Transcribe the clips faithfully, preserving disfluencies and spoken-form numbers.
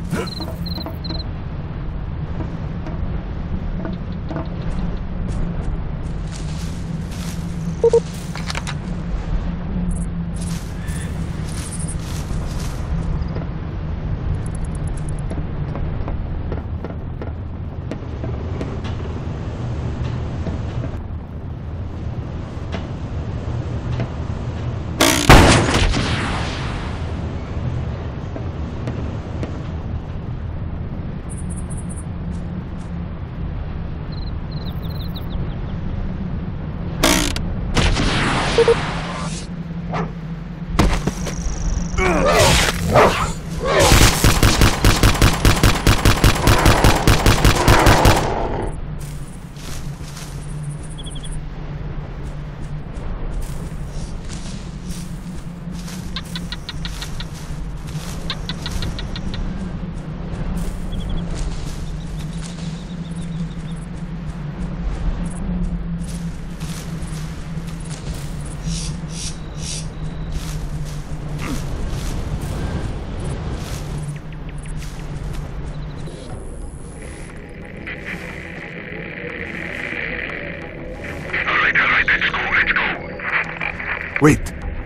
Wait.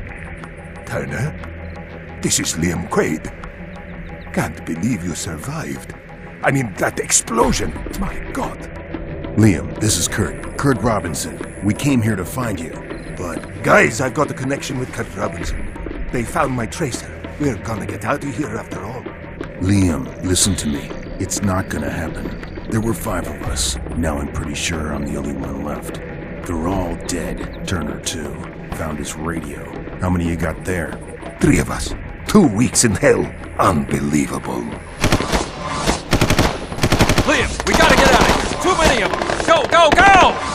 Turner? This is Liam Quaid. Can't believe you survived. I mean, that explosion. My God. Liam, this is Kurt. Kurt Robinson. We came here to find you, but... Guys, I've got a connection with Kurt Robinson. They found my tracer. We're gonna get out of here after all. Liam, listen to me. It's not gonna happen. There were five of us. Now I'm pretty sure I'm the only one left. They're all dead. Turner, too. Found his radio. How many you got there? Three of us. Two weeks in hell. Unbelievable. Liam, we gotta get out of here. Too many of them. Go, go, go!